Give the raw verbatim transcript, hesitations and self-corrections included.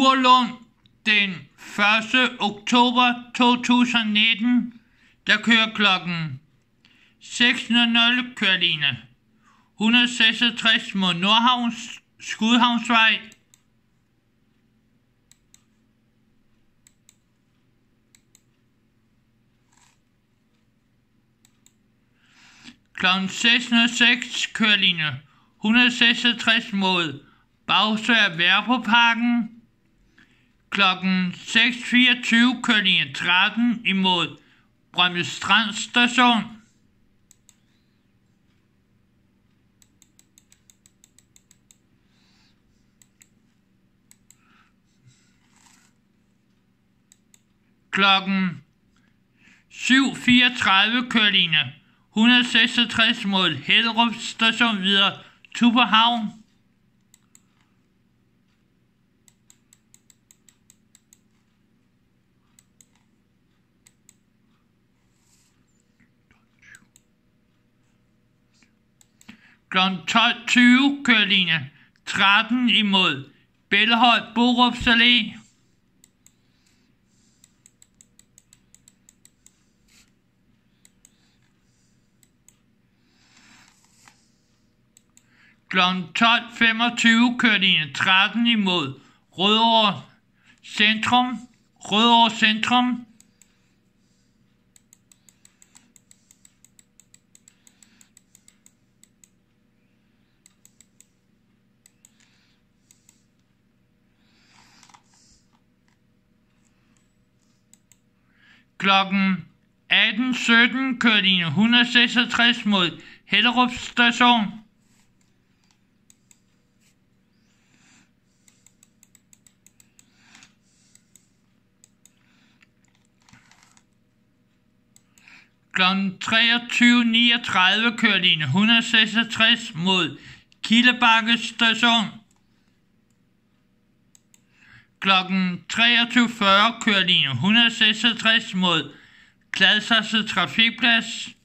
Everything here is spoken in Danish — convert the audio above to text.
Kurlund den første oktober to tusind nitten, der kører klokken seks nul nul kører linje et hundrede seksogtres mod Nordhavns Skudhavnsvej. Klokken seks nul seks kører linje et hundrede seksogtres mod Bagsværd Værbroparken. Klokken seks fireogtyve kører linje tretten imod Brøndby Strand Station. Klokken syv fireogtredive kører linje et hundrede seksogtres mod Hellerup Station videre Tuborghavn. Klokken tolv tyve kører linje tretten imod Bellehøj Borups Allé. Klokken tolv femogtyve kører linje tretten imod Rødovre Centrum. Rødovre Centrum. Klokken atten sytten kører linje et hundrede seksogtres mod Hellerup Station. Klokken treogtyve niogtredive kører linje et hundrede seksogtres mod Kildebakke Station. Klokken treogtyve fyrre kører linje et hundrede seksogtres mod Gladsaxe Trafikplads.